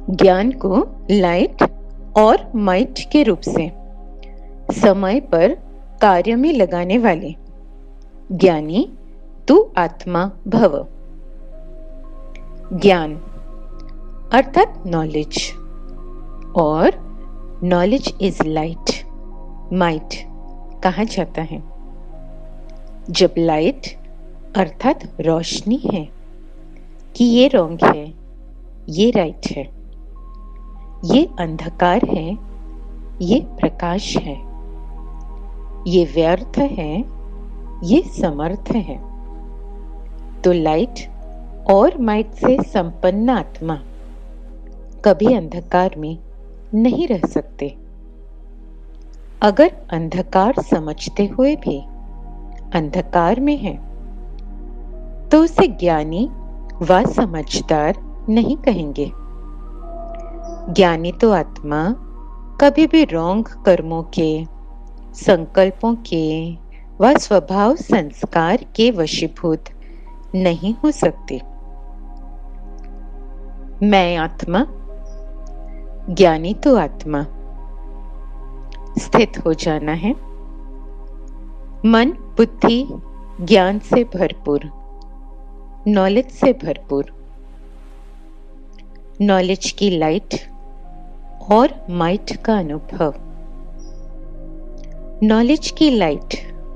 ज्ञान को लाइट और माइट के रूप से समय पर कार्य में लगाने वाले ज्ञानी तू आत्मा भव। ज्ञान अर्थात नॉलेज, और नॉलेज इज लाइट, माइट कहा जाता है। जब लाइट अर्थात रोशनी है कि ये रॉन्ग है, ये राइट है, ये अंधकार है, ये प्रकाश है, ये व्यर्थ है, ये समर्थ है, तो लाइट और माइट से संपन्न आत्मा कभी अंधकार में नहीं रह सकते। अगर अंधकार समझते हुए भी अंधकार में है तो उसे ज्ञानी व समझदार नहीं कहेंगे। ज्ञानी तो आत्मा कभी भी रॉन्ग कर्मों के, संकल्पों के व स्वभाव संस्कार के वशीभूत नहीं हो सकते। मैं आत्मा, ज्ञानी तो आत्मा स्थित हो जाना है। मन बुद्धि ज्ञान से भरपूर, नॉलेज से भरपूर, नॉलेज की लाइट और माइट का अनुभव। नॉलेज की लाइट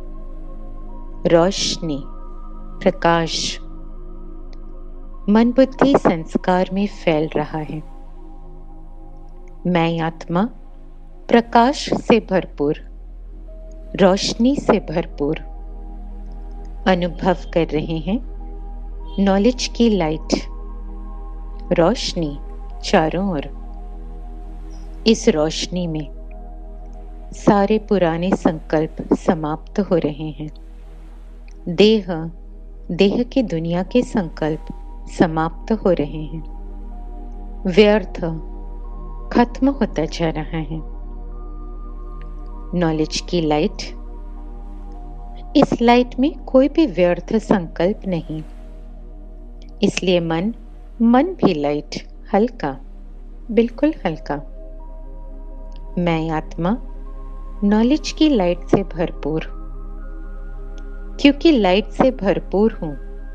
रोशनी, प्रकाश मन बुद्धि संस्कार में फैल रहा है। मैं आत्मा प्रकाश से भरपूर, रोशनी से भरपूर अनुभव कर रहे हैं। नॉलेज की लाइट, रोशनी चारों ओर। इस रोशनी में सारे पुराने संकल्प समाप्त हो रहे हैं। देह की दुनिया के संकल्प समाप्त हो रहे हैं। व्यर्थ खत्म होता जा रहा है। नॉलेज की लाइट, इस लाइट में कोई भी व्यर्थ संकल्प नहीं, इसलिए मन भी लाइट, हल्का, बिल्कुल हल्का। मैं आत्मा नॉलेज की लाइट से भरपूर, क्योंकि लाइट से भरपूर हूं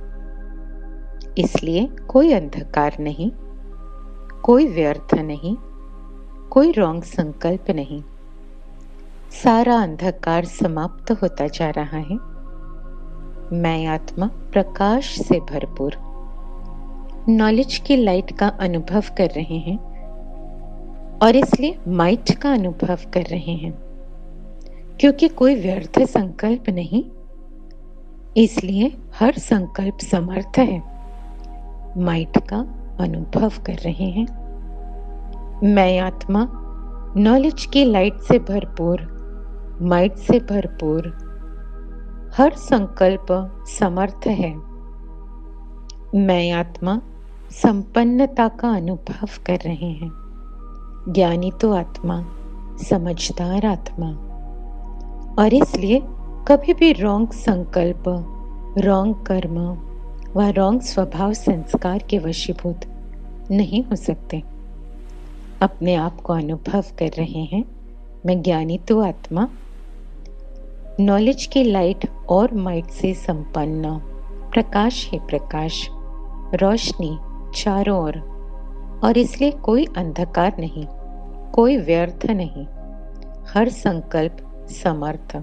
इसलिए कोई अंधकार नहीं, कोई व्यर्थ नहीं, कोई रॉन्ग संकल्प नहीं। सारा अंधकार समाप्त होता जा रहा है। मैं आत्मा प्रकाश से भरपूर नॉलेज की लाइट का अनुभव कर रहे हैं, और इसलिए माइट का अनुभव कर रहे हैं। क्योंकि कोई व्यर्थ संकल्प नहीं, इसलिए हर संकल्प समर्थ है। माइट का अनुभव कर रहे हैं। मैं आत्मा नॉलेज की लाइट से भरपूर, माइट से भरपूर, हर संकल्प समर्थ है। मैं आत्मा संपन्नता का अनुभव कर रहे हैं। ज्ञानी तो आत्मा, समझदार आत्मा, और इसलिए कभी भी रॉन्ग संकल्प, रॉन्ग कर्म व रॉन्ग स्वभाव संस्कार के वशीभूत नहीं हो सकते। अपने आप को अनुभव कर रहे हैं। मैं ज्ञानी तो आत्मा नॉलेज की लाइट और माइट से संपन्न, प्रकाश ही प्रकाश, रोशनी चारों ओर, और इसलिए कोई अंधकार नहीं, कोई व्यर्थ नहीं, हर संकल्प समर्थ।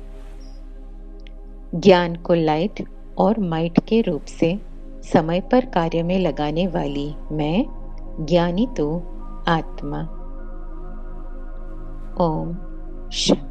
ज्ञान को लाइट और माइट के रूप से समय पर कार्य में लगाने वाली मैं ज्ञानी तो आत्मा। ओम शांति।